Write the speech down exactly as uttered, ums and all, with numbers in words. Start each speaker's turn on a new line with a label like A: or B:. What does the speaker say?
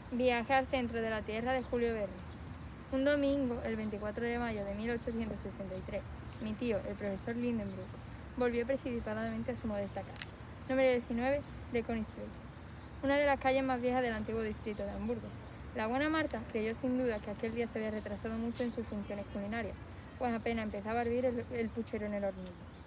A: Viaje al centro de la Tierra de Julio Verne. Un domingo, el veinticuatro de mayo de mil ochocientos sesenta y tres, mi tío, el profesor Lindenbrook, volvió precipitadamente a su modesta casa, número diecinueve de Königsstraße, una de las calles más viejas del antiguo distrito de Hamburgo. La buena Marta creyó sin duda que aquel día se había retrasado mucho en sus funciones culinarias, pues apenas empezaba a hervir el, el puchero en el hornillo.